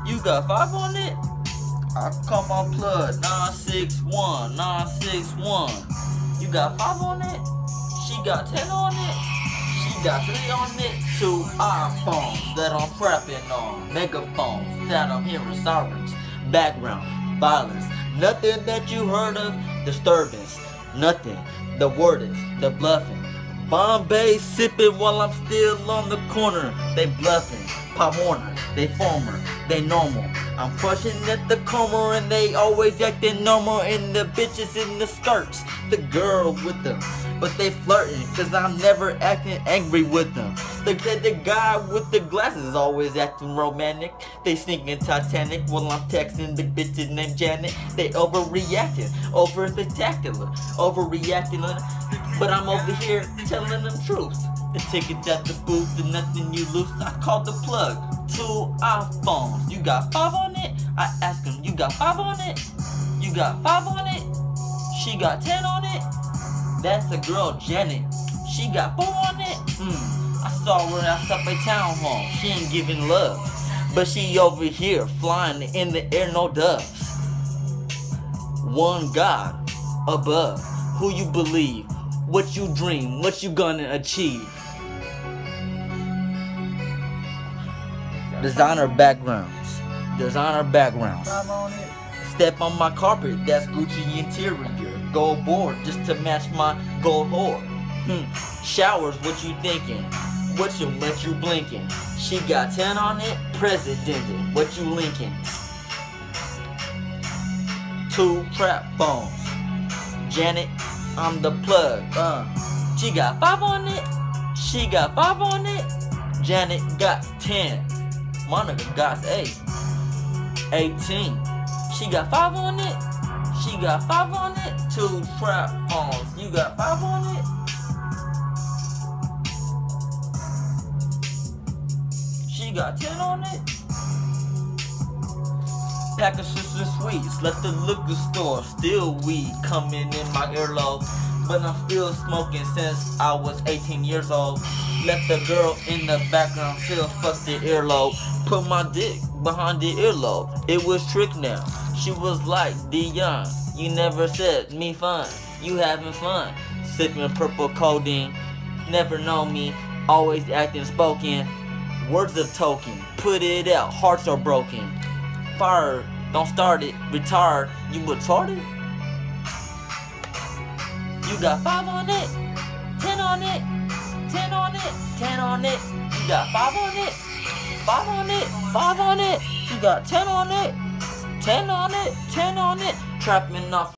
You got 5 on it? I call my plug 961, 961. You got 5 on it? She got 10 on it? She got 3 on it? 2 iPhones that I'm frapping on. Megaphones that I'm hearing sirens. Background, violence. Nothing that you heard of, disturbance. Nothing. The wording, the bluffing. Bombay sipping while I'm still on the corner. They bluffing. Pop Warner, they former, they normal. I'm crushing at the corner and they always acting normal. And the bitches in the skirts, the girl with them, but they flirting cause I'm never acting angry with them. The guy with the glasses always acting romantic. They singing Titanic while I'm texting the bitches named Janet. They overreacting, over spectacular, overreacting. But I'm over here telling them truth. The tickets at the booth and nothing you lose. I called the plug. 2 iPhones. You got 5 on it? I asked him, you got 5 on it? You got 5 on it? She got 10 on it? That's the girl Janet. She got 4 on it? I saw her at Subway Town Hall. She ain't giving love. But she over here flying in the air, no doves. One God above. Who you believe? What you dream? What you gonna achieve? Designer backgrounds. Designer backgrounds. Step on my carpet, that's Gucci interior. Gold board just to match my gold whore. Showers, what you thinking? What you blinking? She got 10 on it, president. What you linking? 2 trap phones. Janet, I'm the plug. She got 5 on it. She got 5 on it. Janet got 10. Monica got 8. 18. She got 5 on it. She got 5 on it. 2 trap phones. You got 5 on it. She got 10 on it. Pack of sister sweets. Left the liquor store. Still weed coming in my earlobe. But I'm still smoking since I was 18 years old. Left the girl in the background, still fuck the earlobe. Put my dick behind the earlobe. It was trick now. She was like Dion. You never said me fun. You having fun. Sipping purple codeine. Never know me. Always acting spoken. Words of token. Put it out. Hearts are broken. Fire. Don't start it. Retard. You retarded? You got 5 on it, 10 on it, 10 on it, 10 on it. You got 5 on it, 5 on it, 5 on it. You got 10 on it, 10 on it, 10 on it. Trapping off.